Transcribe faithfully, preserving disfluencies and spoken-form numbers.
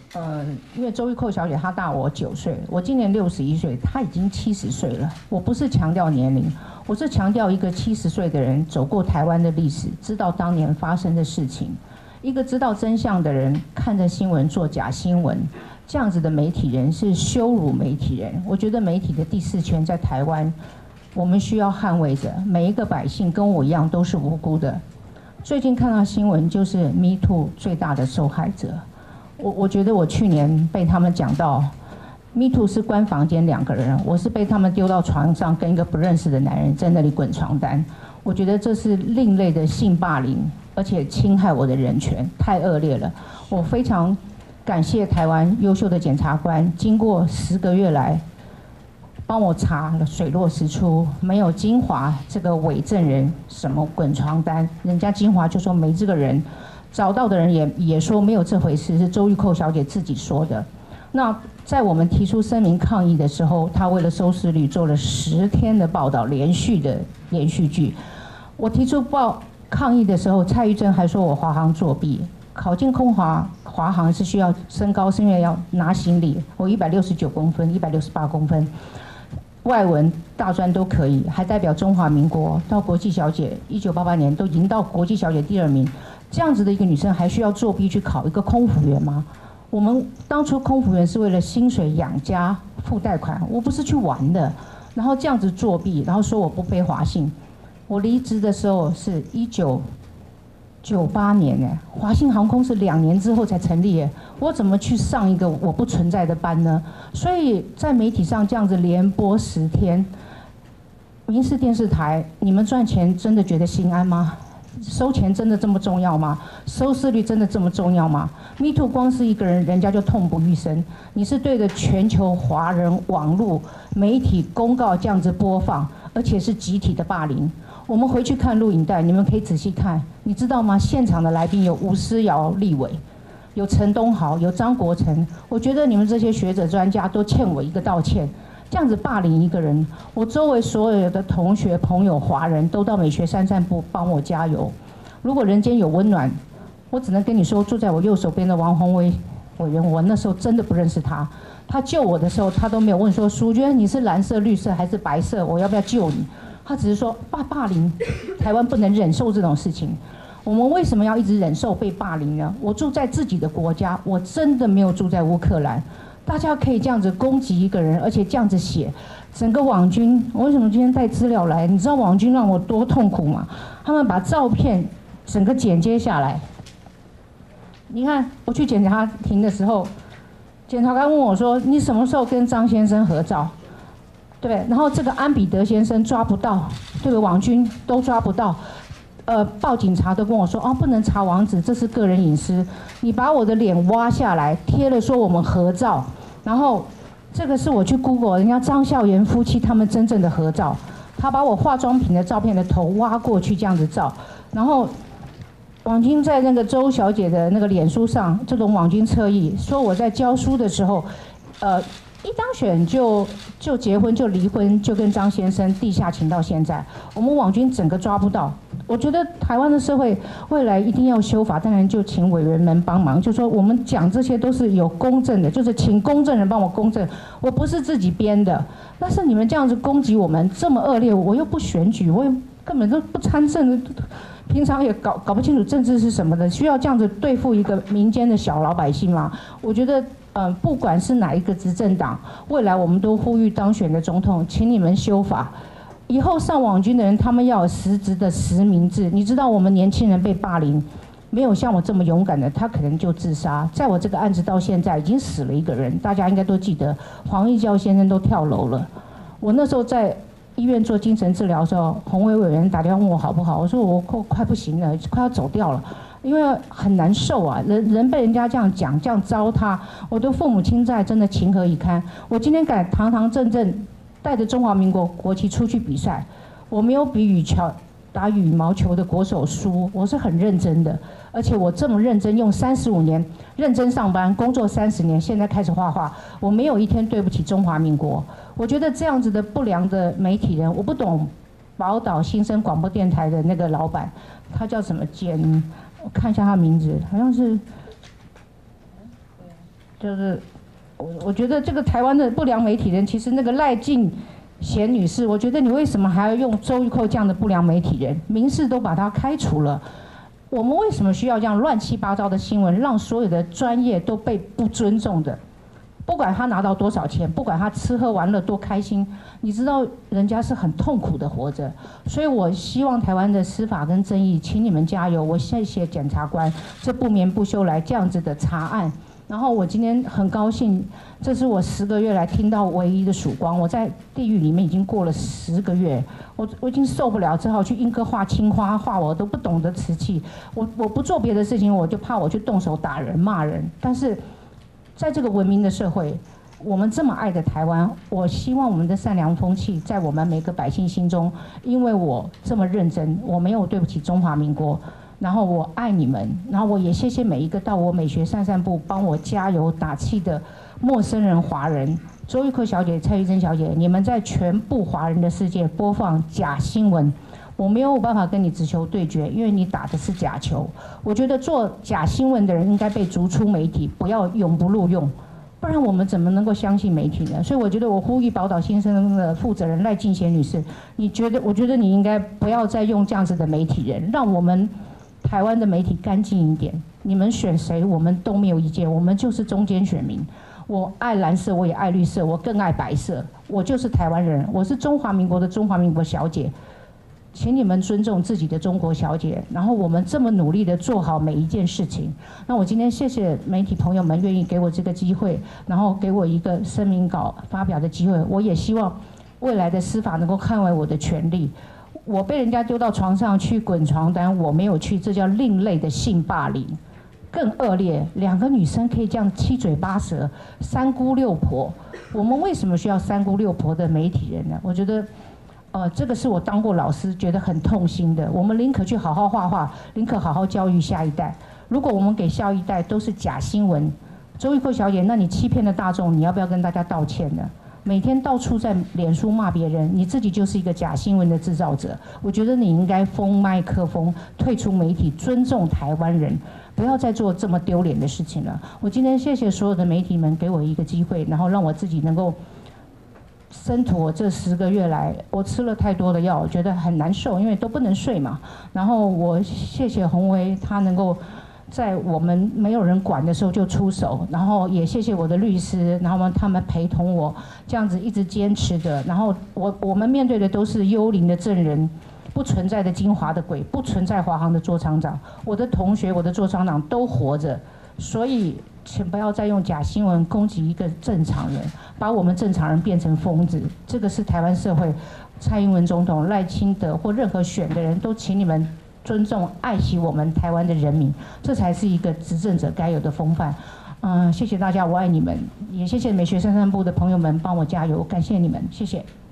呃，因为周玉蔻小姐她大我九岁，我今年六十一岁，她已经七十岁了。我不是强调年龄，我是强调一个七十岁的人走过台湾的历史，知道当年发生的事情。一个知道真相的人看着新闻做假新闻，这样子的媒体人是羞辱媒体人。我觉得媒体的第四权在台湾，我们需要捍卫着。每一个百姓跟我一样都是无辜的。最近看到新闻，就是 Me Too 最大的受害者。我我觉得我去年被他们讲到 ，Me Too 是关房间两个人，我是被他们丢到床上，跟一个不认识的男人在那里滚床单。我觉得这是另类的性霸凌，而且侵害我的人权，太恶劣了。我非常感谢台湾优秀的检察官，经过十个月来帮我查了水落石出，没有金华这个伪证人什么滚床单，人家金华就说没这个人。找到的人也也说没有这回事，是周玉蔻小姐自己说的。那在我们提出声明抗议的时候，她为了收视率做了十天的报道，连续的连续剧。我提出报抗议的时候，蔡玉珍还说我华航作弊。考进空华华航是需要身高，是因为要拿行李。我一百六十九公分，一百六十八公分，外文大专都可以，还代表中华民国到国际小姐，一九八八年都赢到国际小姐第二名。这样子的一个女生还需要作弊去考一个空服员吗？我们当初空服员是为了薪水养家、付贷款，我不是去玩的。然后这样子作弊，然后说我不背华信。我离职的时候是一九九八年哎，华信航空是两年之后才成立哎，我怎么去上一个我不存在的班呢？所以在媒体上这样子连播十天，民视电视台，你们赚钱真的觉得心安吗？收钱真的这么重要吗？收视率真的这么重要吗 ？Me Too 光是一个人，人家就痛不欲生。你是对着全球华人网络媒体公告这样子播放，而且是集体的霸凌。我们回去看录影带，你们可以仔细看，你知道吗？现场的来宾有吴思瑶立委，有陈东豪，有张国成。我觉得你们这些学者专家都欠我一个道歉。这样子霸凌一个人，我周围所有的同学、朋友、华人都到美学山散步帮我加油。如果人间有温暖，我只能跟你说，坐在我右手边的王宏威委员，我那时候真的不认识他。他救我的时候，他都没有问说淑娟你是蓝色、绿色还是白色，我要不要救你？他只是说霸霸凌，台湾不能忍受这种事情。我们为什么要一直忍受被霸凌呢？我住在自己的国家，我真的没有住在乌克兰。大家可以这样子攻击一个人，而且这样子写，整个网军，我为什么今天带资料来？你知道网军让我多痛苦吗？他们把照片整个剪接下来。你看，我去检察庭的时候，检察官问我说：“你什么时候跟张先生合照？”对，然后这个安彼得先生抓不到，这个网军都抓不到。呃，报警察都跟我说，哦，不能查网址，这是个人隐私。你把我的脸挖下来，贴了说我们合照，然后这个是我去 Google 人家张孝言夫妻他们真正的合照，他把我化妆品的照片的头挖过去这样子照，然后网军在那个周小姐的那个脸书上，这种网军侧翼说我在教书的时候，呃。一当选就就结婚就离婚就跟张先生地下情到现在，我们网军整个抓不到。我觉得台湾的社会未来一定要修法，当然就请委员们帮忙，就说我们讲这些都是有公正的，就是请公证人帮我公证，我不是自己编的。但是你们这样子攻击我们这么恶劣，我又不选举，我也根本都不参政，平常也搞搞不清楚政治是什么的，需要这样子对付一个民间的小老百姓吗？我觉得。嗯，不管是哪一个执政党，未来我们都呼吁当选的总统，请你们修法，以后上网军的人，他们要有实质的实名制。你知道我们年轻人被霸凌，没有像我这么勇敢的，他可能就自杀。在我这个案子到现在已经死了一个人，大家应该都记得，黄义教先生都跳楼了。我那时候在医院做精神治疗的时候，洪伟委员打电话问我好不好，我说我快快不行了，快要走掉了。因为很难受啊，人人被人家这样讲、这样糟蹋，我的父母亲在，真的情何以堪。我今天敢堂堂正正带着中华民国国旗出去比赛，我没有比羽球打羽毛球的国手输，我是很认真的，而且我这么认真，用三十五年认真上班，工作三十年，现在开始画画，我没有一天对不起中华民国。我觉得这样子的不良的媒体人，我不懂宝岛新生广播电台的那个老板，他叫什么简？我看一下他的名字，好像是就是我我觉得这个台湾的不良媒体人，其实那个赖静贤女士，我觉得你为什么还要用周玉蔻这样的不良媒体人？民视都把他开除了，我们为什么需要这样乱七八糟的新闻，让所有的专业都被不尊重的？不管他拿到多少钱，不管他吃喝玩乐多开心，你知道人家是很痛苦的活着。所以我希望台湾的司法跟正义，请你们加油。我谢谢检察官这不眠不休来这样子的查案。然后我今天很高兴，这是我十个月来听到唯一的曙光。我在地狱里面已经过了十个月，我我已经受不了，只好去莺歌画青花，画我都不懂得瓷器。我我不做别的事情，我就怕我去动手打人骂人。但是在这个文明的社会，我们这么爱的台湾，我希望我们的善良风气在我们每个百姓心中。因为我这么认真，我没有对不起中华民国。然后我爱你们，然后我也谢谢每一个到我美学散散步帮我加油打气的陌生人华人，周玉蔻小姐、蔡玉珍小姐，你们在全部华人的世界播放假新闻，我没有办法跟你直球对决，因为你打的是假球。我觉得做假新闻的人应该被逐出媒体，不要永不录用，不然我们怎么能够相信媒体呢？所以我觉得我呼吁宝岛新生的负责人赖静贤女士，你觉得？我觉得你应该不要再用这样子的媒体人，让我们台湾的媒体干净一点，你们选谁我们都没有意见，我们就是中间选民。我爱蓝色，我也爱绿色，我更爱白色。我就是台湾人，我是中华民国的中华民国小姐，请你们尊重自己的中国小姐。然后我们这么努力的做好每一件事情。那我今天谢谢媒体朋友们愿意给我这个机会，然后给我一个声明稿发表的机会。我也希望未来的司法能够捍卫我的权利。我被人家丢到床上去滚床单，我没有去，这叫另类的性霸凌，更恶劣。两个女生可以这样七嘴八舌、三姑六婆，我们为什么需要三姑六婆的媒体人呢？我觉得，呃，这个是我当过老师觉得很痛心的。我们宁可去好好画画，宁可好好教育下一代。如果我们给下一代都是假新闻，周玉蔻小姐，那你欺骗了大众，你要不要跟大家道歉呢？每天到处在脸书骂别人，你自己就是一个假新闻的制造者。我觉得你应该封麦克风，退出媒体，尊重台湾人，不要再做这么丢脸的事情了。我今天谢谢所有的媒体们给我一个机会，然后让我自己能够生妥这十个月来，我吃了太多的药，觉得很难受，因为都不能睡嘛。然后我谢谢洪威，他能够在我们没有人管的时候就出手，然后也谢谢我的律师，然后他们陪同我这样子一直坚持的。然后我我们面对的都是幽灵的证人，不存在的金华的鬼，不存在华航的座舱长，我的同学、我的座舱长都活着，所以请不要再用假新闻攻击一个正常人，把我们正常人变成疯子。这个是台湾社会，蔡英文总统、赖清德或任何选的人都请你们尊重、爱惜我们台湾的人民，这才是一个执政者该有的风范。嗯、呃，谢谢大家，我爱你们，也谢谢美学散散步的朋友们帮我加油，感谢你们，谢谢。